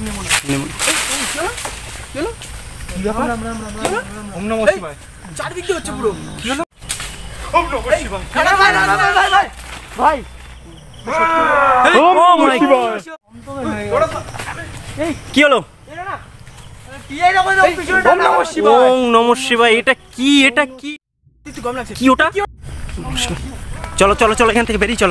ওম নমঃ শিবায় চারদিক দিয়ে হচ্ছে পুরো। কি হলো? ওম নমঃ শিবায় ভাই ওম নমঃ শিবায়। কি হলো? ওম নমঃ শিবায়। এটা কি? এটা কি? কি ওটা? চলো চলো চলো এখান থেকে বেরিয়ে চলো।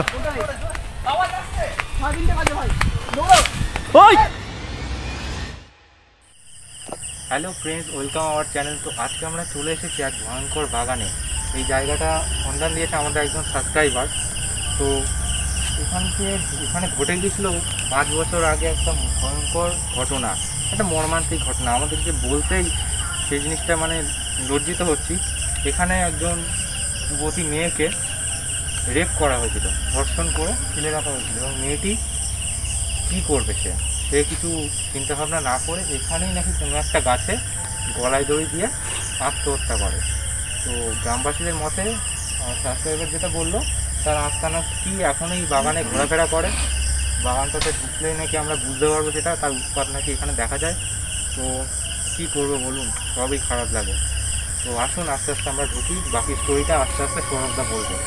Hello friends, welcome our channel. তো আজকে আমরা চলে এসেছি এক ভয়ঙ্কর বাগানে। এই জায়গাটা সন্ধান দিয়েছে আমাদের একজন সাবস্ক্রাইবার। তো এখানে ঘটে গিয়েছিল 5 বছর আগে একটা ভয়ঙ্কর ঘটনা, একটা মর্মান্তিক ঘটনা। আমাদেরকে বলতেই সেই জিনিসটা মানে লজ্জিত হচ্ছি। এখানে একজন যুবতী মেয়েকে রেপ করা হয়েছিল, ধর্ষণ করে ফেলে রাখা হয়েছিল, এবং মেয়েটি কী করবে? সে কিছু চিন্তাভাবনা না করে এখানেই নাকি কোনো একটা গাছে গলায় দড়ি দিয়ে আত্মহত্যা করে। তো গ্রামবাসীদের মতে সাবস্ক্রাইবার যেটা বললো, তার আস্তানা কি এখন এই বাগানে ঘোরাফেরা করে। বাগানটাতে ঢুকলেই নাকি আমরা বুঝতে পারবো সেটা, তার উৎপাত নাকি এখানে দেখা যায়। তো কী করবো বলুন, সবই খারাপ লাগে। তো আসুন আস্তে আস্তে আমরা ঢুকি, বাকি স্টোরিটা আস্তে আস্তে সৌরভদা বলবো।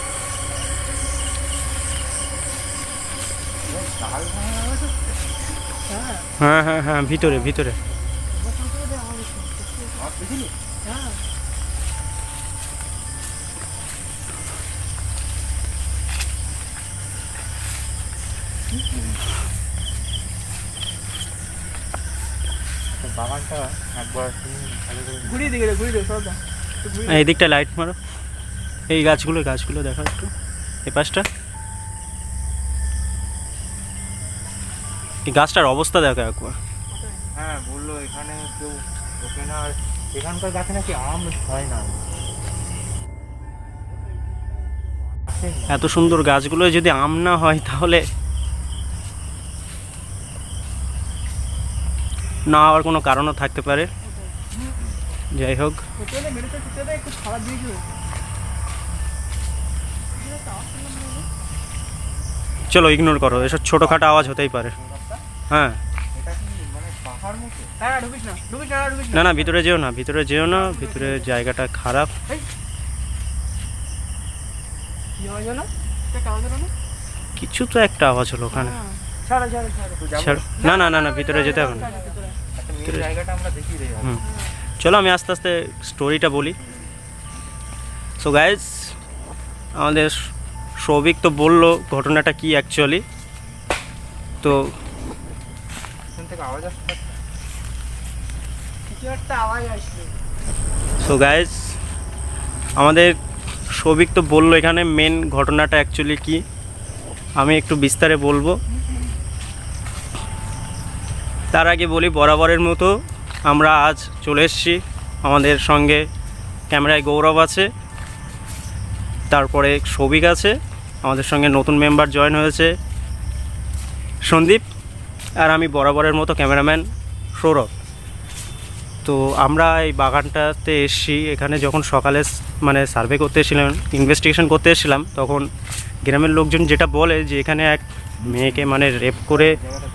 হ্যাঁ হ্যাঁ হ্যাঁ, ভিতরে ভিতরে। বাগানটা একবার ঘুরিয়ে দিকে ঘুরিয়ে দিকে সব। এই দিকটা লাইট মারো, এই গাছগুলো দেখো একটু, এই পাশটা। এই গাছটার অবস্থা দেখো একবার। হ্যাঁ বললো এখানে কেউ ঢোকে না, আর এখানকার গাছে নাকি আম হয় না। এত সুন্দর গাছগুলো যদি আম না হয় তাহলে না হওয়ার কোনো কারণও থাকতে পারে। যাই হোক, চলো ইগনোর করো, এসব ছোটোখাটো আওয়াজ হতেই পারে। হ্যাঁ না না, ভিতরে যেও না, ভিতরে যেও না, ভিতরে জায়গাটা খারাপ। কিছু তো একটা আওয়াজ হলো ওখানে। না না না না, ভিতরে যেতে হবে না। চলো আমি আস্তে আস্তে স্টোরিটা বলি। সো গাইজ, আমাদের সৌভিক তো বললো ঘটনাটা কি অ্যাকচুয়ালি। তো সো গাইজ, আমাদের সৌভিক তো বললো এখানে মেন ঘটনাটা অ্যাকচুয়ালি কি। আমি একটু বিস্তারে বলবো। তার আগে বলি, বরাবরের মতো আমরা আজ চলে এসেছি। আমাদের সঙ্গে ক্যামেরায় গৌরব আছে, তারপরে সৌভিক আছে, আমাদের সঙ্গে নতুন মেম্বার জয়েন হয়েছে সন্দীপ, আর আমি বরাবরের মতো ক্যামেরাম্যান সৌরভ। তো আমরা এই বাগানটাতে এসেছি। এখানে যখন সকালে মানে সার্ভে করতে এসেছিলাম, ইনভেস্টিগেশন করতে এসেছিলাম, তখন গ্রামের লোকজন যেটা বলে যে এখানে এক মেয়েকে মানে রেপ করে,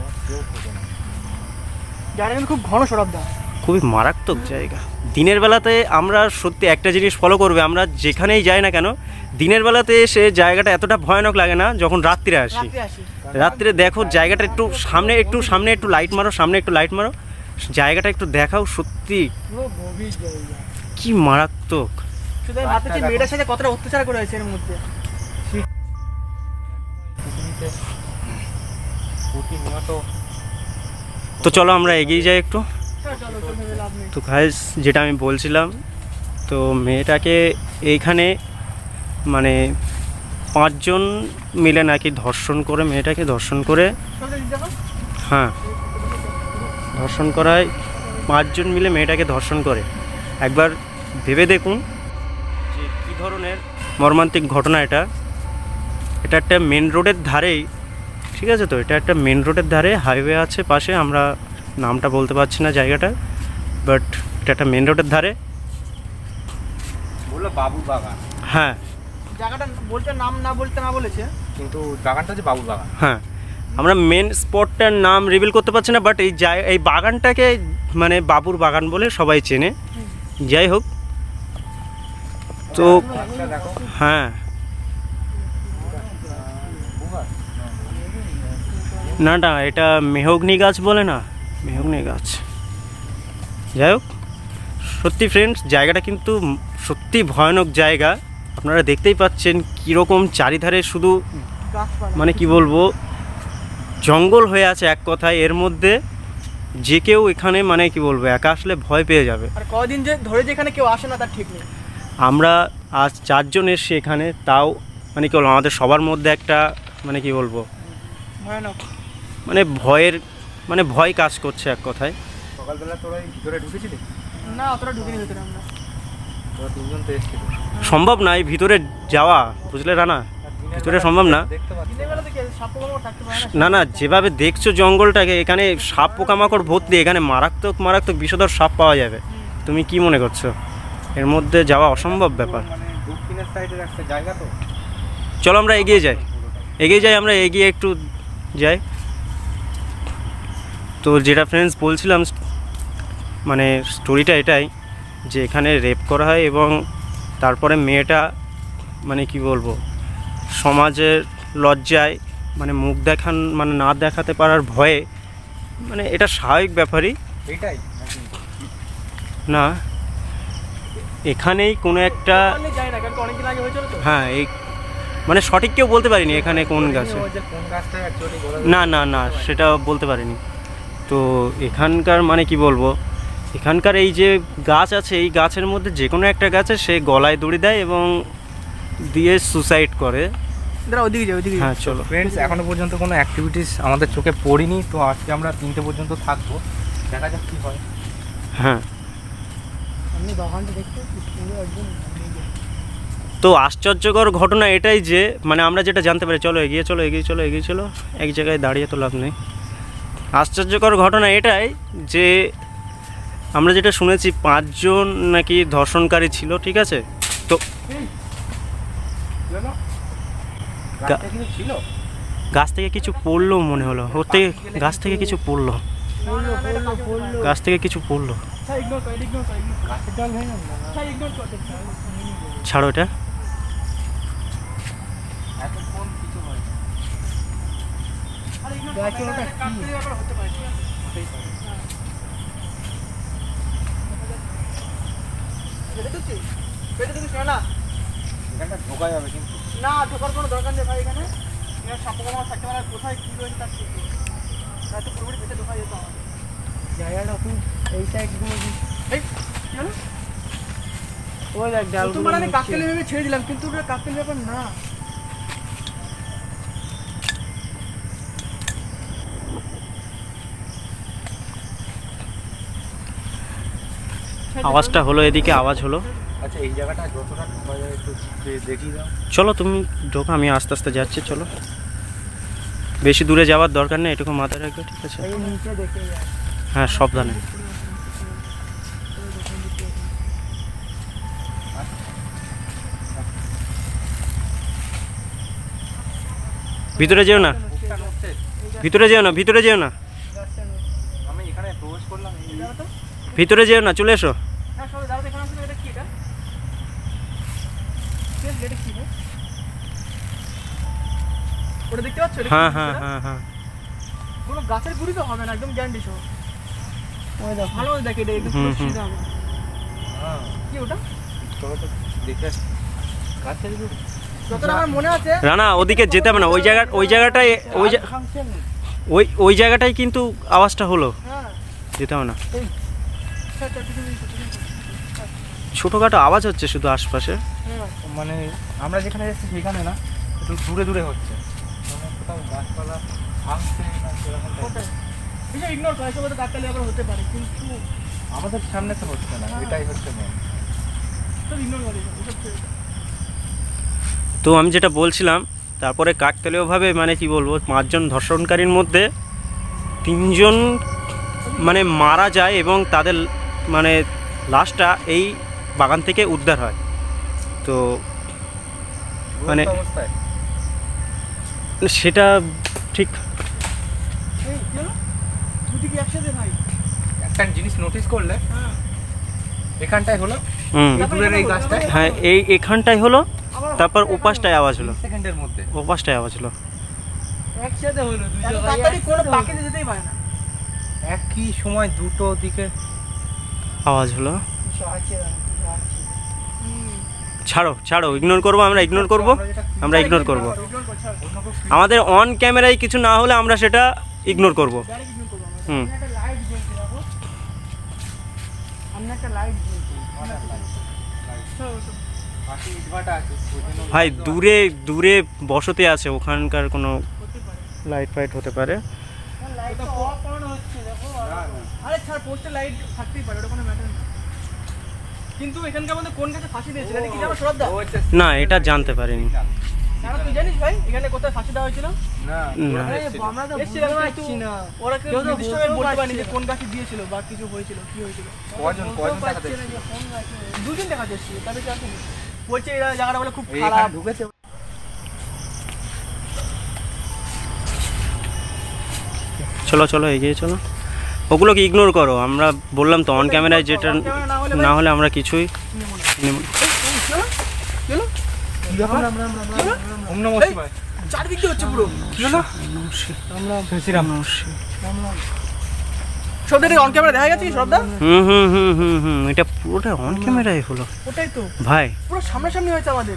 খুব ঘন সরবদা, খুবই মারাত্মক জায়গা। দিনের বেলাতে আমরা সত্যি একটা জিনিস ফলো করবে, আমরা যেখানেই যাই না কেন দিনের বেলাতে এসে জায়গাটা এতটা ভয়ানক লাগে না যখন রাত্রে আসি। রাত্রে দেখো জায়গাটা একটু সামনে একটু লাইট মারো, সামনে একটু লাইট মারো, জায়গাটা একটু দেখাও। সত্যি কি মারাত্মক। মেয়েটার সাথে কতটা অত্যাচার করা হয়েছে এর মধ্যে। তো চলো আমরা এগিয়ে যাই একটু। তো গাইস, যেটা আমি বলছিলাম, তো মেয়েটাকে এইখানে মানে 5 জন মিলে নাকি ধর্ষণ করে, মেয়েটাকে ধর্ষণ করে, হ্যাঁ ধর্ষণ করায় 5 জন মিলে মেয়েটাকে ধর্ষণ করে। একবার ভেবে দেখুন যে কী ধরনের মর্মান্তিক ঘটনা এটা। এটা একটা মেন রোডের ধারেই, ঠিক আছে? তো এটা একটা মেন রোডের ধারে, হাইওয়ে আছে পাশে, আমরা নামটা বলতে পারছি না জায়গাটা, বাট এটা একটা মেন রোডের ধারে। বললো বাবুর বাগান। হ্যাঁ, জায়গাটা বলতে নাম না বলতে না বলেছে, কিন্তু বাগানটা যে বাবুর বাগান। হ্যাঁ, আমরা মেন স্পটটার নাম রিভিল করতে পারছি না, বাট এই বাগানটাকে মানে বাবুর বাগান বলে সবাই চেনে। যাই হোক, তো দেখো হ্যাঁ, না না এটা মেহগনি গাছ বলে না, মেহগনি গাছ। যাই হোক, সত্যি ফ্রেন্ডস জায়গাটা কিন্তু সত্যি ভয়ানক জায়গা। আপনারা দেখতেই পাচ্ছেন কীরকম চারিধারে শুধু গাছপালা। মানে কি বলবো, জঙ্গল হয়ে আছে এক কথায়। এর মধ্যে যে কেউ এখানে মানে কি বলবো একা আসলে ভয় পেয়ে যাবে। আর কদিন যে ধরে যেখানে কেউ আসে না তার ঠিক নেই। আমরা আজ 4 জন এসছি এখানে, তাও মানে কি বলবো আমাদের সবার মধ্যে একটা মানে কি বলবো ভয়ানক। মানে ভয় কাজ করছে এক কথায়। সকালবেলা তোরা এই ভিতরে ঢুকেছিলি? না অতটা ঢুকিনি ভিতরে আমরা। তোরা 3জন তো এসেছিল। সম্ভব না এই ভিতরে যাওয়া, বুঝলে রানা, ভিতরে সম্ভব না। দেখতে পাচ্ছি দিনের বেলা থেকে সাপ পোকামাকড় থাকতে পারে না না, যেভাবে দেখছো জঙ্গলটাকে, এখানে সাপ পোকামাকড় ভর্তি, এখানে মারাত্মক মারাত্মক বিষধর সাপ পাওয়া যাবে। তুমি কি মনে করছো এর মধ্যে যাওয়া অসম্ভব ব্যাপার? মানে দক্ষিণের সাইডের একটা জায়গা তো। চলো আমরা এগিয়ে যাই, আমরা এগিয়ে একটু যাই। তো যেটা ফ্রেন্ডস বলছিলাম, মানে স্টোরিটা এটাই যে এখানে রেপ করা হয় এবং তারপরে মেয়েটা মানে কি বলবো সমাজের লজ্জায় মানে মুখ মানে না দেখাতে পারার ভয়ে, মানে এটা স্বাভাবিক ব্যাপারই এইটাই না। এখানেই কোনো একটা, যাই না কারণ অনেকদিন আগে হয়েছিল তো। হ্যাঁ এই মানে সঠিক কেউ বলতে পারিনি এখানে কোন গাছে, কোন গাছটা অ্যাকচুয়ালি না না না সেটা বলতে পারিনি। তো এখানকার মানে কি বলবো, এখানকার এই যে গাছ আছে, এই গাছের মধ্যে যে কোনো একটা গাছে সে গলায় দড়ি দেয় এবং দিয়ে সুসাইড করে। দাঁড়া ওদিকে যাই, ওদিকে। হ্যাঁ চলো ফ্রেন্ডস, এখনো পর্যন্ত কোনো অ্যাক্টিভিটিস আমাদের চোখে পড়িনি। তো আজকে আমরা 3টে পর্যন্ত থাকবো, দেখা যাক কী হয়। হ্যাঁ, আপনি বাগানটা দেখতে পুরো একদম। তো আশ্চর্যকর ঘটনা এটাই যে মানে আমরা যেটা জানতে পারি, চলো এগিয়ে চলো, এক জায়গায় দাঁড়িয়ে তো লাভ নেই। আশ্চর্যকর ঘটনা এটাই যে আমরা যেটা শুনেছি 5 জন নাকি ধর্ষণকারী ছিল, ঠিক আছে? তো ছিল গাছ থেকে কিছু পড়লো মনে হলো, ওর থেকে গাছ থেকে কিছু পড়লো, গাছ থেকে কিছু পড়লো। ইগনোর কর, ইগনোর কর, ইগনোর কর। গাছের জল হয়ে গেল না? ইগনোর কর। ছাড়ো এটা। এতক্ষণ কিছু হয় আরে ইগনোর কর, এটা কাটতে ব্যাপার হতে পারে। এটা দেখছিস? এটা দেখছিস না? এখানটা ঢোকা যাবে কিন্তু। না ঢোকার কোনো দরকার নেই ভাই এখানে। এখানে সাপ পোকামাকড় থাকতে পারে, কোথায় কী রয়েছে তার ঠিক নেই। তাই তো পুরোপুরি ভেতরে ঢোকা যেত আমাদের। জায়গাটা খুব এই সাইডগুলো এই কি হলো? ওই দেখ ডালগুলো। তোমার আমি কাকতালি ভেবে ছেড়ে দিলাম, কিন্তু ওটা কাকতালি ব্যাপার না। আওয়াজটা হলো, এদিকে আওয়াজ হলো। আচ্ছা, এই জায়গাটা যতটা ঢোকা যায় একটু দেখিয়ে দাও। চলো তুমি ঢোকা, আমি আস্তে আস্তে যাচ্ছি। চলো, বেশি দূরে যাওয়ার দরকার নেই, এটুকু মাথায় রাখবে, ঠিক আছে? এই নিচে দেখে যায়। হ্যাঁ সাবধানে। ভিতরে যেও না, ভিতরে যেও না, ভিতরে যেও না, আমি এখানে প্রবেশ করলাম। ভিতরে যেও না, চলে এসো। হ্যাঁ সবাই দাঁড়াতে, এখানে আসলে এটা কি এটা? এটা কি রে? ওটা দেখতে পাচ্ছ? এটা কি? হ্যাঁ হ্যাঁ হ্যাঁ হ্যাঁ, কোনো গাছের গুড়ি তো হবে না, একদম গ্যারান্টি সহ। ওই দেখ ভালো দেখে এটা একদম পুরো সিধা হবে। হ্যাঁ, কি ওটা? চলো তো দেখে আসি। গাছের গুড়ি যতটা আমার মনে আছে রানা ওদিকে যেতে হবে না, ওই জায়গাটায় ওই জায়গাটাই কিন্তু আওয়াজটা হলো, হ্যাঁ যেতে হবে না। আচ্ছা ছোটোখাটো আওয়াজ হচ্ছে শুধু আশপাশে। হ্যাঁ মানে আমরা যেখানে যাচ্ছি সেখানে না, একটু দূরে দূরে হচ্ছে। মানে কোথাও গাছপালা ভাঙছে না সেরকম type। ওটাই এটা ইগনোর করে, সবাই তো কাকতালি আবার হতে পারে, কিন্তু আমাদের সামনে তো হচ্ছে না, এটাই হচ্ছে মেন। সব ইগনোর করে এসব ছেড়ে দাও। তো আমি যেটা বলছিলাম, তারপরে কাকতালীয়ভাবে মানে কি বলবো 5 জন ধর্ষণকারীর মধ্যে 3 জন মানে মারা যায় এবং তাদের মানে লাশটা এই বাগান থেকে উদ্ধার হয়। তো মানে অবস্থায় সেটা ঠিক এই কি হলো দুটি কি একসাথে ভাই একটা জিনিস নোটিস করলে হ্যাঁ এখানটায় হলো হুম এই দূরের এই গাছটায় হ্যাঁ এখানটাই হলো, তারপর ওপাশটায় আওয়াজ হলো, সেকেন্ডের মধ্যে ওপাশটায় আওয়াজ হলো। একসাথে হলো দুটো তাড়াতাড়ি কোনো পাখিতে যেতেই পারে না একই সময় দুটো দিকে আওয়াজ হলো। আছে ছাড়ো ছাড়ো, ইগনোর করবো, আমরা ইগনোর করবো, আমরা ইগনোর করবো। আমাদের অন ক্যামেরায় কিছু না হলে আমরা সেটা ইগনোর করবো। হুম একটা লাইট জ্বলছে দেখো আমরা একটা লাইট জ্বলছে পাশে ইটভাটা আছে ওই জন্য ভাই দূরে দূরে বসতি আছে, ওখানকার কোনো লাইট ফাইট হতে পারে। লাইটটা অফ অন হচ্ছে দেখো আরে ছাড় পোস্টে লাইট থাকতেই পারে ওটা কোনো ম্যাটার না কিন্তু এখানকার মধ্যে কোন গাছে ফাঁসি দিয়েছে এটা কি জানো শ্রদ্ধা ও হচ্ছে না এটা জানতে পারিনি। জানো তুই জানিস ভাই এখানে কোথায় ফাঁসি দেওয়া হয়েছিল না না। আরে আমরা তো বুঝতে পারছি না ওরা কেউ নির্দিষ্টভাবে বলতে পারেনি যে কোন গাছে দিয়েছিল বা কিছু হয়েছিল কি হয়েছিল কজন দেখা যাচ্ছে দুদিন দেখা যাচ্ছে তবে কি আসেনি বলছে এরা জায়গাটা বলে খুব এইখানে খারাপ ঢুকেছে চলো চলো এগিয়ে চলো, ওগুলোকে ইগনোর করো। আমরা বললাম তো অন ক্যামেরায় যেটা না হলে আমরা কিছুই নেব না। চলো কি ব্যাপার ওম নমঃ শিবায় চারদিক দিয়ে হচ্ছে পুরো কি হলো শ্রীরাম শব্দটা অন ক্যামেরা দেখা গেছে কি শ্রদ্ধা হুম হুম হুম হুম হুম এটা পুরোটা অন ক্যামেরায় হলো ওটাই তো ভাই। পুরো সামনাসামনি হয়েছে আমাদের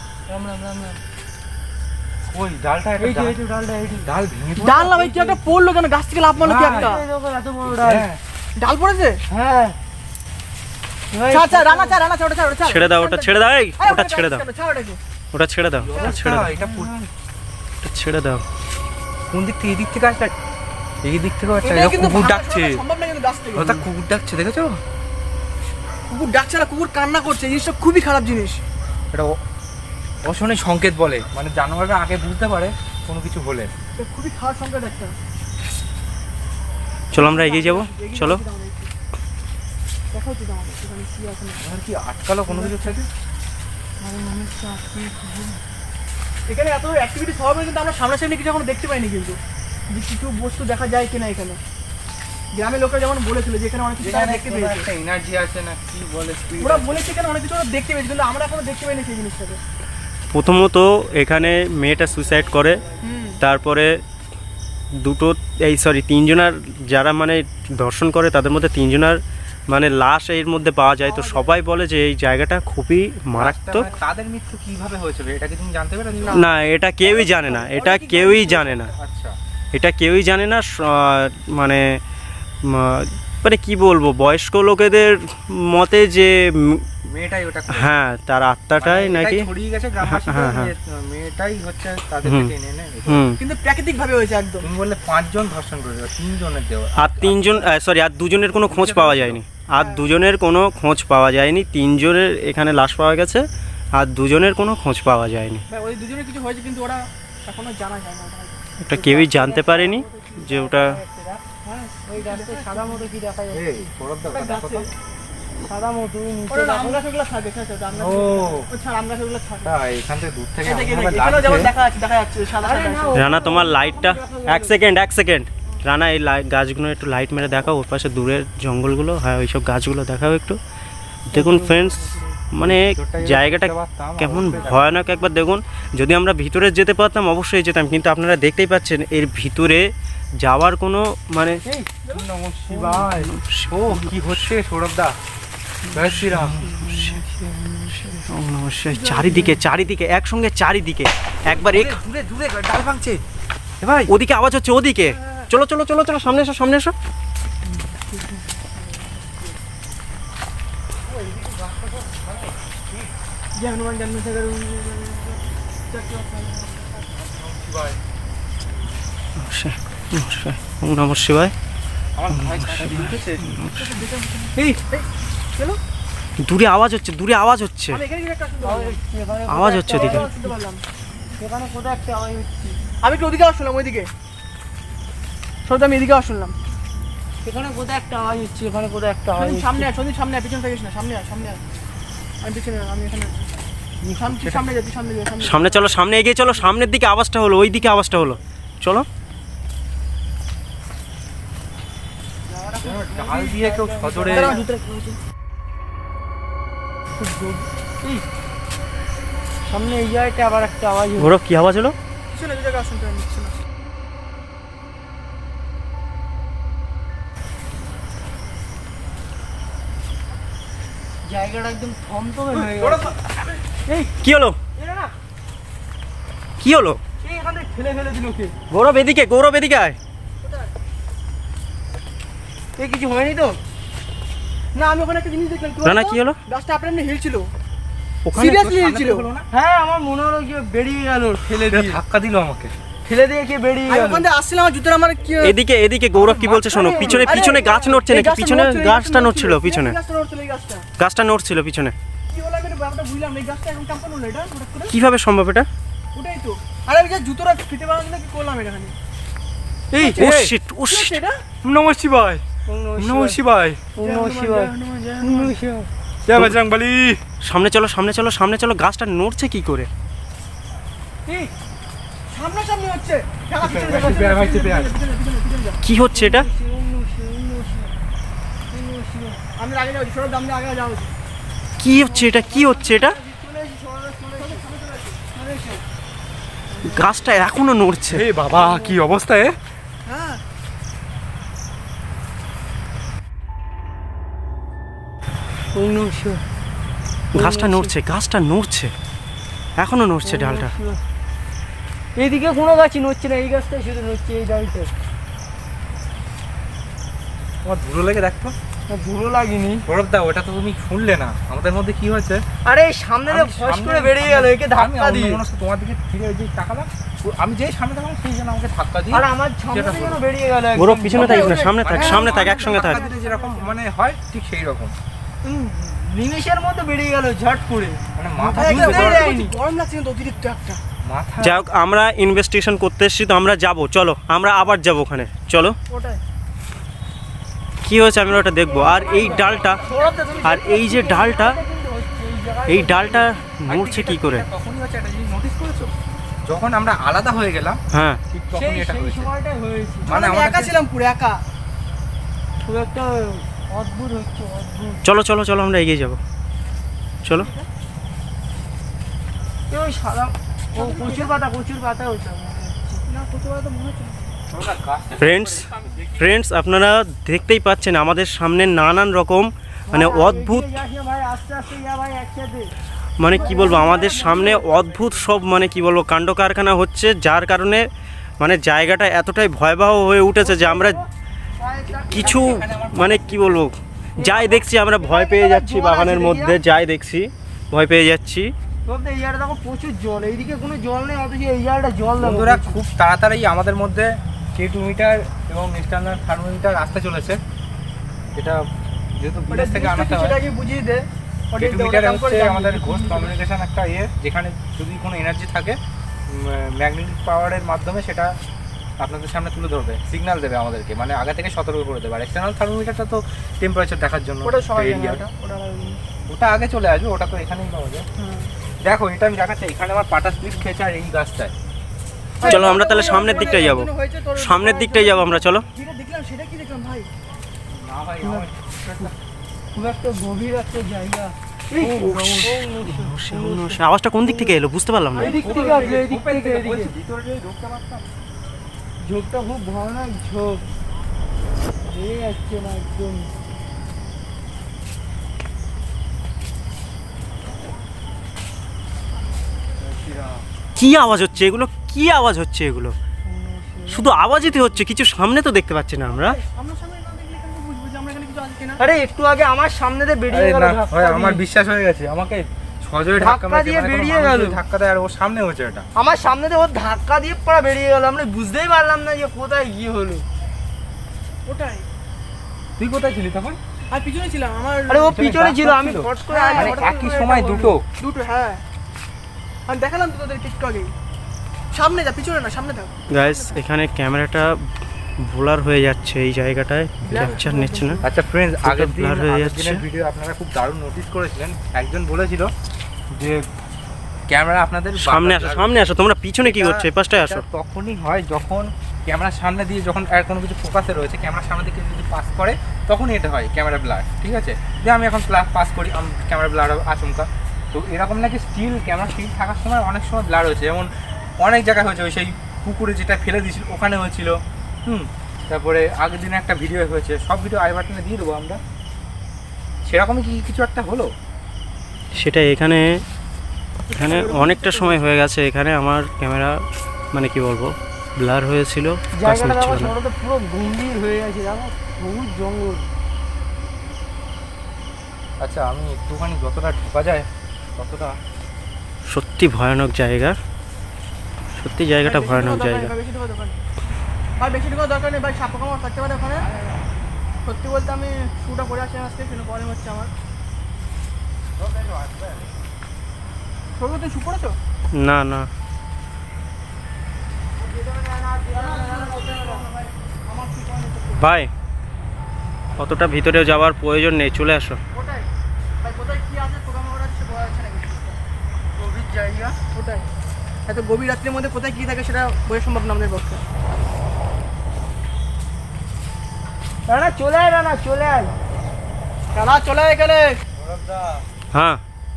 ওই ডালটা একটা ডাল ভেঙে ডাল না ভাই কি একটা পড়লো কেন গাছ থেকে লাফ মারলো কি একটা হ্যাঁ ডাল পড়েছে হ্যাঁ আচ্ছা রানা চা ওটা ছাড় ছেড়ে দাও, ওটা ছেড়ে দাও, এই ওটা ছেড়ে দাও, ছাড় ওটাকে ওটা ছেড়ে দাও, ওটা ছেড়ে দাও, এটা ওটা ছেড়ে দাও। কোন দিক থেকে এই দিক থেকে আসছে এই দিক থেকে আসছে এটা কিন্তু কুকুর ডাকছে সম্ভব না কিন্তু গাছ থেকে ওটা কুকুর ডাকছে দেখেছো কুকুর ডাকছে না কুকুর কান্না করছে এই জিনিসটা খুবই খারাপ জিনিস এটা অশনি সংকেত বলে, মানে জানোয়াররা আগে বুঝতে পারে কোনো কিছু হলে। এটা খুবই খারাপ সংকেত একটা চলো আমরা এগিয়ে যাবো, চলো। দেখা উচিত আমাদের এখানে কি আছে না আর কি আটকালো কোনো কিছু থেকে এখানে এত অ্যাক্টিভিটি সব কিন্তু আমরা সামনাসামনি কিছু এখনো দেখতে পাইনি কিন্তু যে কিছু বস্তু দেখা যায় কিনা এখানে গ্রামের লোকরা যেমন বলেছিল যে এখানে অনেক কিছু তারা দেখতে পেয়েছে একটা এনার্জি আছে না কি বলে ওরা বলেছে এখানে অনেক কিছু ওরা দেখতে পেয়েছে কিন্তু আমরা এখনো দেখতে পাইনি সেই জিনিসটাকে প্রথমত এখানে মেয়েটা সুইসাইড করে, তারপরে তিনজনার যারা মানে দর্শন করে তাদের মধ্যে তিনজনার মানে লাশ এর মধ্যে পাওয়া যায়। তো সবাই বলে যে এই জায়গাটা খুবই মারাত্মক। তাদের মৃত্যু কিভাবে হয়েছিল এটা কি তুমি জানতে পেরেছো? না এটা কেউই জানে না, এটা কেউই জানে না, আচ্ছা এটা কেউই জানে না। মানে মানে কি বলবো, বয়স্ক লোকেদের মতে যে মেয়েটাই ওটা হ্যাঁ তার আত্মাটাই নাকি ছড়িয়ে গেছে গ্রামবাসীদের যে মেয়েটাই হচ্ছে তাদের থেকে এনে কিন্তু প্রাকৃতিক ভাবে হয়েছে একদম। তুমি বললে 5 জন ধর্ষণ করেছে, 3 জনের দেওয়া আর 3 জন আর 2 জনের কোনো খোঁজ পাওয়া যায়নি, আর 2 জনের কোনো খোঁজ পাওয়া যায়নি। 3 জনের এখানে লাশ পাওয়া গেছে আর 2 জনের কোনো খোঁজ পাওয়া যায়নি। ওই দুজনের কিছু হয়েছে কিন্তু ওরা এখনো জানা যায় না, ওটা কেউই জানতে পারেনি যে ওটা ওই গাছটা সাদা মতো কি দেখা যাচ্ছে এই সৌরভ দা দেখো তো সাদা মতো নিচে আম গাছগুলো থাকে স্যার আমরা ও ছাড় আম গাছগুলো থাকে তাই এখান থেকে দূর থেকে এখানে যেমন দেখা যাচ্ছে সাদা সাদা। রানা তোমার লাইটটা এক সেকেন্ড রানা এই গাছগুলো একটু লাইট মেরে দেখাও, ওর পাশে দূরের জঙ্গলগুলো, হ্যাঁ ওইসব গাছগুলো দেখাও একটু। দেখুন ফ্রেন্ডস মানে জায়গাটা কেমন ভয়ানক একবার দেখুন। যদি আমরা ভিতরে যেতে পারতাম অবশ্যই যেতাম, কিন্তু আপনারা দেখতেই পাচ্ছেন এর ভিতরে যাওয়ার কোনো মানে ও কি হচ্ছে সৌরভ দা জয় শ্রীরাম চারিদিকে একসঙ্গে চারিদিকে একবার দূরে দূরে ডাল ভাঙছে ভাই, ওদিকে আওয়াজ হচ্ছে, ওদিকে চলো চলো চলো চলো সামনে এসো সামনে এসো। जय हनुमान जन्म से करूं ওম নমঃ শিবায়। এই চলো দূরে আওয়াজ হচ্ছে, দূরে আওয়াজ হচ্ছে, আমি এখানে একটা আওয়াজ হচ্ছে ওদিকে। এখানে কোথায় একটা আওয়াজ হচ্ছে, আমি কি ওদিকে আওয়াজ শুনলাম? ওইদিকে সত্যি আমি এদিকে আওয়াজ শুনলাম। এখানে কোথায় একটা আওয়াজ হচ্ছে, এখানে কোথায় একটা আওয়াজ। সামনে আয় সন্দীপ, সামনে আয়, পিছন থাকিস না, সামনে আয় আমি পিছনে, আমি এখানে সামনে যাচ্ছি, সামনে চলো, সামনে এগিয়ে চলো, সামনের দিকে আওয়াজটা হলো, ওই দিকে আওয়াজটা হলো, চলো। ঢাল দিয়ে কেউ সজোরে সামনে এই জায়গাটা আবার একটা আওয়াজ হলো। গৌরব কি আওয়াজ হলো? পিছনে এই জায়গা শুনতে পাচ্ছি না। জায়গাটা একদম থমথমে হয়ে গেছে। এই কি হলো? এরা না কি হলো? এই এখান থেকে ঠেলে ফেলে দিল কে? গৌরব এদিকে, গৌরব এদিকে আয়। এই কিছু হয়নি তো? না আমি ওখানে একটা জিনিস দেখলাম। না না কি হলো? গাছটা আপনার এমনি হিলছিল। ওখানে সিরিয়াসলি হিলছিল। হলো না? হ্যাঁ আমার মনে হলো কি বেরিয়ে গেল ঠেলে দিয়ে। ধাক্কা দিল আমাকে। ঠেলে দিয়ে কি বেরিয়ে গেল। ওখান থেকে আসছিলাম আমার জুতোর আমার কি এদিকে এদিকে গৌরব কি বলছে শোনো। পিছনে পিছনে গাছ নড়ছে নাকি? পিছনে গাছটা নড়ছিল পিছনে। গাছটা নড়ছিল পিছনে। কি হলো আমি ব্যাপারটা বুঝলাম না। এই গাছটা এখন কাম্পন হলো এটা হঠাৎ করে। কিভাবে সম্ভব এটা? ওটাই তো। আরে আমি যে জুতোটা ফিতে বানাতে কি করলাম এখানে? এই ও শিট ও কি হচ্ছে এটা? নমঃ শিবায়। নমঃ শিবায়। নমঃ শিবায়। নমঃ শিবায়। জয় বজরংবলী। সামনে চলো সামনে চলো সামনে চলো। গাছটা নড়ছে কি করে? এই সামনাসামনি হচ্ছে। কি হচ্ছে এটা? আমি আগে যাচ্ছি সরব দাম দিয়ে আগে যাও। কি হচ্ছে এটা? কি হচ্ছে এটা? গাছটা এখনো নড়ছে। হে বাবা কি অবস্থা এ? হ্যাঁ গাছটা নড়ছে, গাছটা নড়ছে, এখনো নড়ছে ডালটা। এইদিকে কোনো গাছই নড়ছে না, এই গাছটাই শুধু নড়ছে, এই ডালটা। তোমার ধুলো লেগে দেখতো? ধুলো লাগেনি। গৌরব দা ওটা তো তুমি শুনলে না, আমাদের মধ্যে কি হয়েছে? আরে সামনে দিয়ে ফস করে বেরিয়ে গেল, একে ধাক্কা দিয়ে। তোমার দিকে ফিরে ওই যে তাকালাম, আমি যেই সামনে তাকালাম সেই জন্য আমাকে ধাক্কা দিয়ে। আর আমার সামনে থেকে যেন বেরিয়ে গেল। গৌরব পিছনে থাকিস না, সামনে থাক, সামনে থাক, একসঙ্গে থাক। যেরকম মানে হয় ঠিক সেই রকম নিমেষের মধ্যে বেরিয়ে গেল ঝট করে। মানে মাথা গরম লাগছে কিন্তু অতিরিক্ত একটা। মাথা। যাই হোক আমরা ইনভেস্টিগেশন করতে এসেছি তো, আমরা যাব, চলো আমরা আবার যাব ওখানে, চলো। ওটাই কি হয়েছে আমরা ওটা দেখবো। আর এই ডালটা, আর এই যে ডালটা, এই ডালটা নড়ছে কি করে? তখনই হচ্ছে একটা জিনিস নোটিস করেছো, যখন আমরা আলাদা হয়ে গেলাম, হ্যাঁ ঠিক তখনই এটা হয়েছে। সময়টাই হয়েছে, মানে আমি আমরা একা ছিলাম, পুরো একা। খুব একটা অদ্ভুত হচ্ছে, অদ্ভুত। চলো চলো চলো আমরা এগিয়ে যাব, চলো। ওই সাদা ও কচুর পাতা ওইটা না, কচুর পাতা মনে হচ্ছে। ফ্রেন্ডস আপনারা দেখতেই পাচ্ছেন আমাদের সামনে নানান রকম মানে অদ্ভুত, ভাই আস্তে আস্তে যা ভাই, একসাথে। মানে কি বলবো, আমাদের সামনে অদ্ভুত সব মানে কি বলবো কাণ্ড কারখানা হচ্ছে, যার কারণে মানে জায়গাটা এতটাই ভয়াবহ হয়ে উঠেছে যে আমরা কিছু মানে কি বলবো যাই দেখছি আমরা ভয় পেয়ে যাচ্ছি। বাগানের মধ্যে যাই দেখছি ভয় পেয়ে যাচ্ছি। এই জায়গাটা দেখো প্রচুর জল, এইদিকে কোনো জল নেই, অথচ এই জায়গাটা জল। বন্ধুরা খুব তাড়াতাড়ি আমাদের মধ্যে K2 মিটার এবং এক্সটার্নাল থার্মোমিটার আসতে চলেছে। এটা যেহেতু বিদেশ থেকে আনাতে হয়, সেটাকে বুঝিয়ে দে। K2 মিটার হচ্ছে আমাদের ঘোস্ট কমিউনিকেশন একটা যেখানে যদি কোনো এনার্জি থাকে ম্যাগনেটিক পাওয়ারের মাধ্যমে সেটা আপনাদের সামনে তুলে ধরবে, সিগন্যাল দেবে আমাদেরকে, মানে আগে থেকে সতর্ক করে দেবে। আর এক্সটার্নাল থার্মোমিটারটা তো টেম্পারেচার দেখার জন্য, ওটা আগে চলে আসবে, ওটা তো এখানেই পাওয়া যায়। দেখো এটা আমি দেখাচ্ছি, এখানে আমার পাটা স্লিপ খেয়েছে আর এই গাছটায়। চলো আমরা তাহলে সামনের দিকটাই যাব, সামনের দিকটাই যাব আমরা, চলো। দেখলাম সেটা কি দেখলাম ভাই? না ভাই খুব একটা গভীর একটা জায়গা। আওয়াজটা কোন দিক থেকে এলো বুঝতে পারলাম না। ঝোঁকটা খুব ভয়ানক ঝোঁক, যাচ্ছে না একদম। কি আওয়াজ হচ্ছে এগুলো? কি আওয়াজ হচ্ছে এগুলো? শুধু আওয়াজই হচ্ছে, কিছু সামনে তো দেখতে পাচ্ছি না আমরা। আরে একটু আগে আমার সামনে দিয়ে বেরিয়ে গেল, আমার বিশ্বাস হয়ে গেছে, আমাকে সজোরে ধাক্কা দিয়ে বেরিয়ে গেল, ধাক্কা দেয় আর ওর সামনে হচ্ছে এটা। আমার সামনে দিয়ে ওর ধাক্কা দিয়ে পড়া বেরিয়ে গেল, আমরা বুঝতেই পারলাম না যে কোথায় গিয়ে হলো। ওটাই। তুই কোথায় ছিলি তখন? আর পিছনে ছিলাম আমার। আরে ও পিছনে ছিল, আমি ফট করে একই সময় দুটো। হ্যাঁ আমি দেখালাম তো তোদের টিকটকে। সামনে যা, পিছনে না, সামনে থাক। গাইস এখানে ক্যামেরাটা ব্লার হয়ে যাচ্ছে, এই জায়গাটায় ক্যাপচার নিচ্ছে না। আচ্ছা ফ্রেন্ডস, আগের দিনের ভিডিও আপনারা খুব দারুণ নোটিস করেছিলেন, একজন বলেছিল যে ক্যামেরা আপনাদের সামনে আসো, সামনে আসো, তোমরা পিছনে কি করছো? এই পাশটায় আসো। তখনই হয় যখন ক্যামেরার সামনে দিয়ে যখন আর কোনো কিছু ফোকাসে রয়েছে, ক্যামেরার সামনে দিয়ে যদি পাস করে তখনই এটা হয় ক্যামেরা ব্লার। ঠিক আছে, যে আমি এখন পাস করি, ক্যামেরা ব্লার আচমকা। তো এরকম নাকি ক্যামেরা স্টিল থাকার সময় অনেক সময় ব্লার হয়েছে, যেমন অনেক জায়গায় হয়েছে। ওই সেই পুকুরে যেটা ফেলে দিয়েছিল ওখানে হয়েছিল। তারপরে আগের দিনে একটা ভিডিও হয়েছে, সব ভিডিও আই বাটনে দিয়ে দেবো আমরা। সেরকমই কি কিছু একটা হলো সেটা এখানে অনেকটা সময় হয়ে গেছে। এখানে আমার ক্যামেরা মানে কি বলবো ব্লার হয়েছিল, জায়গাটা তো পুরো গম্ভীর হয়ে গেছে, জানো, বহুত জঙ্গল। আচ্ছা, আমি একটুখানি যতটা ঢোকা যায় ততটা। সত্যি ভয়ানক জায়গা, সত্যি জায়গাটা ভয়ানক জায়গা। ভাই বেশি ঢোকার দরকার নেই ভাই, সাপ কামড় থাকতে পারে ওখানে। সত্যি বলতে আমি শুটা করে আসি আজকে, কিন্তু প্রবলেম হচ্ছে আমার। তুমি শু করেছো? না না, ভাই অতটা ভিতরেও যাওয়ার প্রয়োজন নেই, চলে আসো। ওটাই ভাই, কোথায় কি আছে পোকামাকড় আছে বলা যাচ্ছে না, গভীর জায়গা ওটাই। এত গভীর রাত্রির মধ্যে কোথায় কি থাকে সেটা বোঝা সম্ভব না আমাদের পক্ষে। রানা চলে আয়, রানা চলে আয়, রানা চলে আয় এখানে। হ্যাঁ,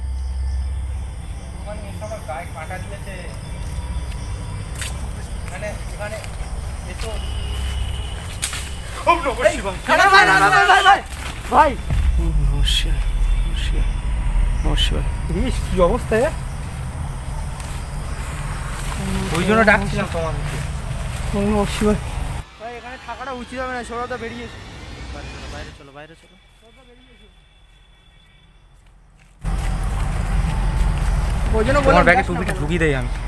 গায়ে কাটা দিয়েছে মানে এখানে এতো ভাই কি অবস্থা, ওই জন্য ডাকছিলাম তোমাকে। ভাই এখানে থাকাটা উচিত হবে না, সৌরভদা বেরিয়ে বাইরে চলো, বাইরে চলো। ওই জন্য তোমার ব্যাগে টুপিটা ঢুকিয়ে দেই আমি।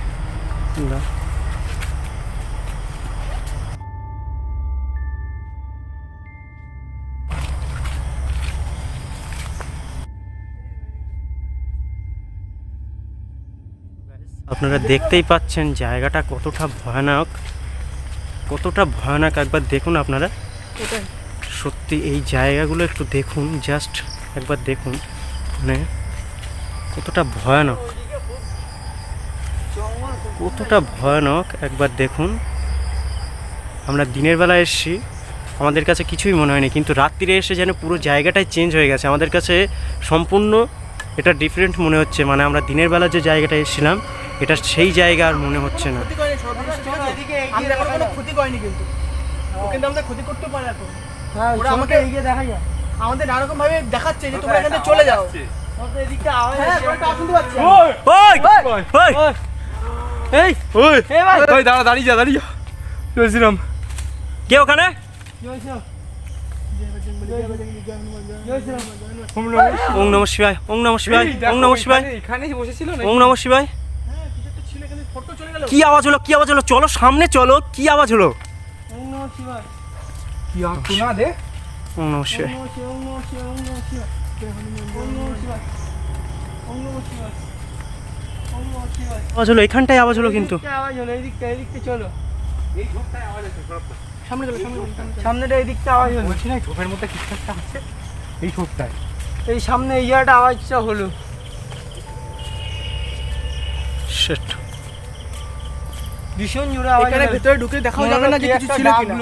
আপনারা দেখতেই পাচ্ছেন জায়গাটা কতটা ভয়ানক, কতটা ভয়ানক। একবার দেখুন আপনারা, সত্যি এই জায়গাগুলো একটু দেখুন, জাস্ট একবার দেখুন মানে কতটা ভয়ানক, কতটা ভয়ানক একবার দেখুন। আমরা দিনের বেলা এসেছি, আমাদের কাছে কিছুই মনে হয়নি, কিন্তু রাত্রিরে এসে যেন পুরো জায়গাটাই চেঞ্জ হয়ে গেছে। আমাদের কাছে সম্পূর্ণ এটা ডিফারেন্ট মনে হচ্ছে, মানে আমরা দিনের বেলা যে জায়গাটা এসেছিলাম এটা সেই জায়গা আর মনে হচ্ছে না। আমাদের নানারকম ভাবে দেখাচ্ছে যে তোমরা এখানে চলে যাও। দাঁড়িয়ে যা চলছিলাম। কে ওখানে? ওং নমঃ শিবায়, ওং নমঃ শিবায়, ওং নমঃ শিবায়। এখানেই বসেছিল, ওং নমঃ শিবায়। কি আওয়াজ হলো, কি আওয়াজ হলো? চলো সামনে চলো, কি আওয়াজ হলো? কি শোনা দে। ওং নমঃ শিবায়। আওয়াজ হলো, এখানটায় আওয়াজ হলো, কিন্তু আওয়াজ হলো এদিকটা, এদিকটা চলো। এই ঝোপটায় আওয়াজ আছে, সামনে চলো, সামনেটা এদিকটা আওয়াজ হলো। বলছি না ঝোপের মধ্যে কিছু একটা আছে, এই ঝোপটায়। এই সামনে এই জায়গাটা আওয়াজটা হলো। শিট, ভীষণ জোরে আওয়াজ। এখানে ভেতরে ঢুকে দেখাও যাবে না যে কিছু ছিল কিনা।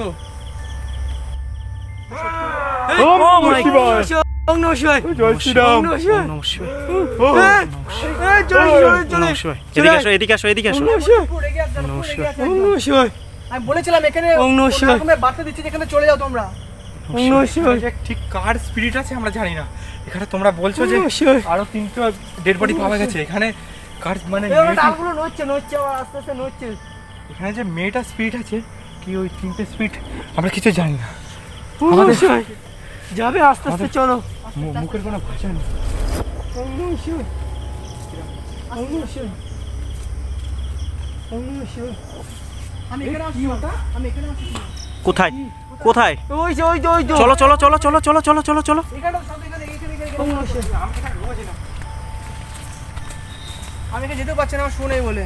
ও মাই গড, ওং নমঃ শিবায়, জয় শ্রীরাম, ওং নমঃ শিবায়, ওং নমঃ শিবায়, এই চলো চলো ওং চলো। নমঃ শিবায়। এদিকে আসো, এদিকে আসো, এদিকে আসো। ওং নমঃ শিবায়। আমি বলেছিলাম এখানে ওং নমঃ শিবায়। রকমের বার্তা দিচ্ছি যেখানে চলে যাও তোমরা। ওং নমঃ শিবায়। ঠিক কার স্পিরিট আছে আমরা জানি না। এখানে তোমরা বলছো যে আরো 3টা ডেড বডি পাওয়া গেছে, এখানে কার মানে ডালগুলো নড়ছে নড়ছে, আবার আস্তে আস্তে নড়ছে। এখানে যে মেয়েটা স্পিরিট আছে কি, ওই 3টে স্পিরিট আমরা কিছু জানি না। আমাদের যাবে আস্তে আস্তে, চলো। মুখের কোনো ভাষা নেই। ওং নমঃ শিবায়, ওং নমঃ শিবায়, ওং নমঃ শিবায়। আমি এখানে আসছি, আমি এখানে আসছি। কোথায়, কোথায়? ওই যে ওই যে ওই যে চলো চলো চলো চলো চলো চলো চলো চলো। এখানে সব এখানে ওং নমঃ শিবায়। আমি এখানে যেতে পারছি না, আমার শুনে বলে।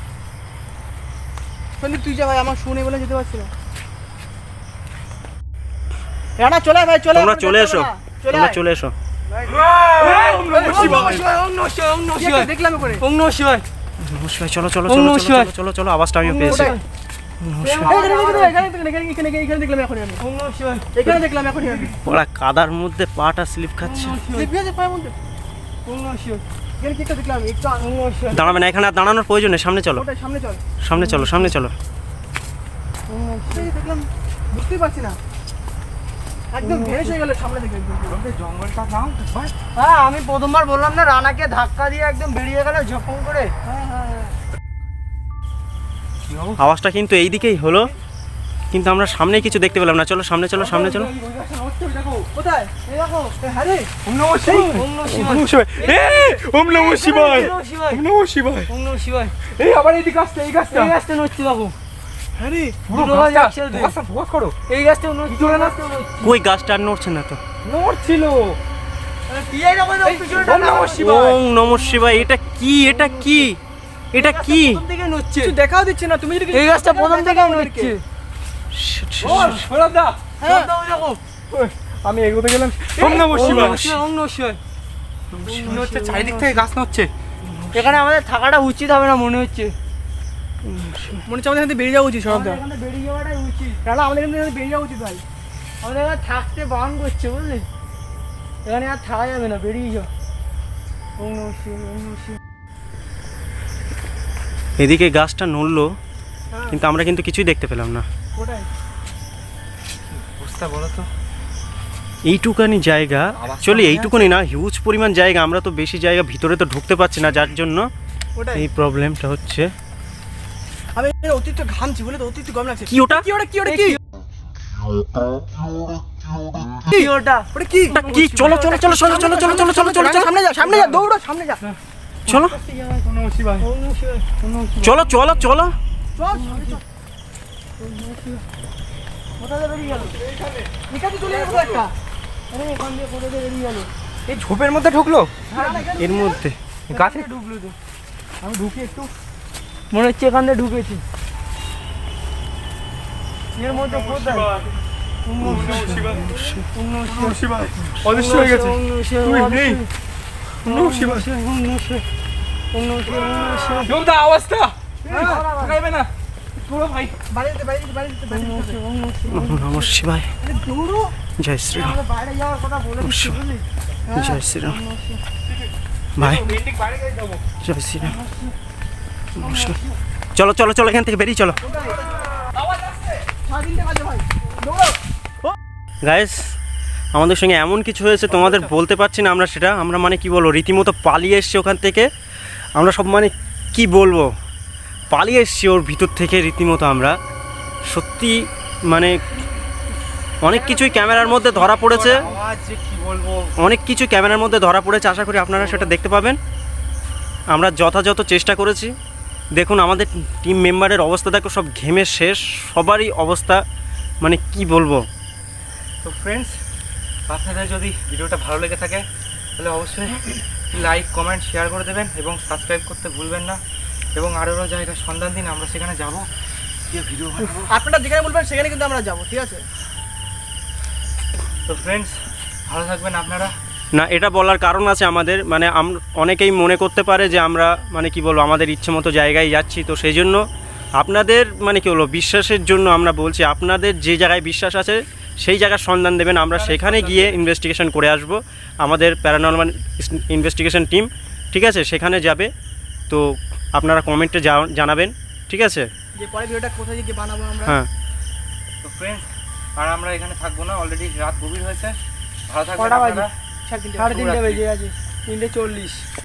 সন্দীপ তুই যা ভাই, আমার শুনে বলে যেতে পারছি না। রানা চলে ভাই, চলে। তোমরা চলে এসো, তোমরা চলে এসো। ওং নমঃ শিবায়, ওং নমঃ শিবায়, ওং নমঃ শিবায়। দেখলাম করে ওং নমঃ শিবায়, নমঃ শিবায়। চলো চলো চলো চলো চলো চলো, আওয়াজটা আমিও পেয়েছি। এখানে দেখলাম এখনই আমি। এখানে দেখলাম এখনই আমি। ওরা কাদার মধ্যে পাটা স্লিপ খাচ্ছে। স্লিপ গেছে পায়ের মধ্যে। এখানে কি একটা দেখলাম একটু দাঁড়াবে না, এখানে আর দাঁড়ানোর প্রয়োজন নেই, সামনে চলো, ওটাই সামনে চল। সামনে চলো, সামনে চলো। এই দেখলাম বুঝতেই পারছি না, একদম ভেস হয়ে গেল সামনে থেকে একদম পুরো। জঙ্গলটা নাও ভাই। হ্যাঁ আমি প্রথমবার বললাম না, রানাকে ধাক্কা দিয়ে একদম বেরিয়ে গেল ঝপং করে। হ্যাঁ হ্যাঁ হ্যাঁ। আওয়াজটা কিন্তু এই দিকেই হলো, কিন্তু আমরা সামনে কিছু দেখতে পেলাম না। চলো সামনে চলো, সামনে চলো। কোথায়? এই দেখো। হ্যাঁ রে। ওম নমঃ শিবায়। ওম নমঃ শিবায়। ওম নমঃ শিবায়। ওম নমঃ শিবায়। ওম নমঃ শিবায়। ওম নমঃ শিবায়। এই আবার এই দিকে আসছে, এই গাছটা। এই গাছটা নড়ছে বাবু। হ্যাঁ রে, দুটো গাছ একসাথে। ফোকাস করো। এই গাছটা নড়ছে। জোরে না। কই গাছটা আর নড়ছে না তো। নড়ছিল। কি এই দেখো পিছনে ওম নমঃ শিবায়। ওম নমঃ শিবায়। এটা কি? এটা কি? এটা কি? প্রথম থেকে নড়ছে। কিছু দেখাও দিচ্ছে না, তুমি যদি এই গাছটা প্রথম থেকে নড়ছে। ও সরব দা। হ্যাঁ দেখো। আমি এগোতে গেলাম। ওম নমঃ শিবায়। ওম নমঃ শিবায়। নড়ছে, চারিদিক থেকে গাছ নড়ছে। এখানে আমাদের থাকাটা উচিত হবে না মনে হচ্ছে। মনে হচ্ছে আমাদের এখান থেকে বেরিয়ে যাওয়া উচিত। সরব দা এখানে বেরিয়ে যাওয়াটাই উচিত। তাহলে আমাদের এখান থেকে বেরিয়ে যাওয়া উচিত ভাই। আমাদের এখানে থাকতে বারণ করছে বুঝলি, এখানে আর থাকা যাবে না, বেরিয়ে যাও। ওম নমঃ শিবায়। ওম নমঃ শিবায়। এদিকে গাছটা নড়লো, কিন্তু আমরা কিন্তু কিছুই দেখতে পেলাম না। কোথায়? বুঝতে বলো তো। এইটুকানি জায়গা, অ্যাকচুয়ালি এইটুকুনি না, হিউজ পরিমাণ জায়গা। আমরা তো বেশি জায়গা ভিতরে তো ঢুকতে পারছি না, যার জন্য ওটাই এই প্রবলেমটা হচ্ছে। আমি অতিরিক্ত ঘামছি বলে তো অতিরিক্ত গরম লাগছে। কি ওটা? কি ওটা? কি ওটা? কি কি ওটা? ওটা কি? কি? চলো চলো চলো চলো চলো চলো চলো চলো চলো চলো সামনে যা, সামনে যা, দৌড়ো, সামনে যা। চলো ওম নমঃ শিবায়। ওম নমঃ শিবায়। ওম নমঃ শিবায়। চলো চলো চলো। চল সামনে চল। ওম নমঃ শিবায়। কোথা থেকে বেরিয়ে গেল? এখানে চলে গেল একটা। আরে এখান দিয়ে কোথা থেকে বেরিয়ে গেল? এই ঝোপের মধ্যে ঢুকলো। এর মধ্যে গাছে ঢুকলো তো। আমি ঢুকি একটু, মনে হচ্ছে এখান দিয়ে ঢুকেছি। এর মধ্যে কোথায়? ওম নমঃ শিবায়। ওম নমঃ শিবায়। অদৃশ্য হয়ে গেছে। ওম নমঃ শিবায়। তুই নেই। ওম নমঃ শিবায়। ওম নমঃ শিবায়। ওম নমঃ শিবায়। ওম নমঃ শিবায়। জোর দা আওয়াজটা। থাকাইবে না। পুরো ভাই। বাইরে ওম নমঃ শিবায়। ওম নমঃ শিবায়। ওম নমঃ শিবায়। আরে দৌড়ো। জয় শ্রীরাম। আমরা বাইরে যাওয়ার কথা বলে দিচ্ছি বুঝলি? জয় শ্রীরাম। ভাই বিল্ডিং বাইরে গিয়ে যাবো। জয় শ্রীরাম। নমস্কার। চলো চলো চলো, এখান থেকে বেরিয়ে চলো। আওয়াজ আসছে। 3:30 বাজে ভাই। দৌড়ো। গাইস, আমাদের সঙ্গে এমন কিছু হয়েছে তোমাদের বলতে পারছি না আমরা সেটা। আমরা মানে কি বলবো, রীতিমতো পালিয়ে এসছি ওখান থেকে। আমরা সব মানে কি বলবো, পালিয়ে এসছি ওর ভিতর থেকে রীতিমতো। আমরা সত্যি মানে অনেক কিছুই ক্যামেরার মধ্যে ধরা পড়েছে, আওয়াজ যে কি বলবো। অনেক কিছু ক্যামেরার মধ্যে ধরা পড়েছে। আশা করি আপনারা সেটা দেখতে পাবেন। আমরা যথাযথ চেষ্টা করেছি। দেখুন আমাদের টিম মেম্বারের অবস্থা দেখো, সব ঘেমে শেষ, সবারই অবস্থা মানে কি বলবো। তো ফ্রেন্ডস, আপনাদের যদি ভিডিওটা ভালো লেগে থাকে তাহলে অবশ্যই লাইক কমেন্ট শেয়ার করে দেবেন এবং সাবস্ক্রাইব করতে ভুলবেন না। এবং আরও জায়গায় সন্ধান দিন, আমরা সেখানে যাবো, গিয়ে ভিডিও বানাবো। আপনারা যেখানে বলবেন সেখানে কিন্তু আমরা যাবো, ঠিক আছে? তো ফ্রেন্ডস, ভালো থাকবেন আপনারা। না, এটা বলার কারণ আছে আমাদের, মানে অনেকেই মনে করতে পারে যে আমরা মানে কি বলবো আমাদের ইচ্ছে মতো জায়গায় যাচ্ছি। তো সেই জন্য আপনাদের মানে কি বলবো বিশ্বাসের জন্য আমরা বলছি, আপনাদের যে জায়গায় বিশ্বাস আছে সেই জায়গার সন্ধান দেবেন। আমরা সেখানে গিয়ে ইনভেস্টিগেশন করে আসব। আমাদের প্যারানর্মাল ইনভেস্টিগেশন টিম, ঠিক আছে, সেখানে যাবে। তো আপনারা কমেন্টে জানাবেন, ঠিক আছে? যে পরে ভিডিওটা কোথায় গিয়ে বানাবো আমরা। হ্যাঁ। তো ফ্রেন্ডস, আর আমরা এখানে থাকবো না, অলরেডি রাত গভীর হয়েছে। ভালো থাকবেন কটা বাজে? আপনারা। 3:30 বেজে গেছে। 3:40।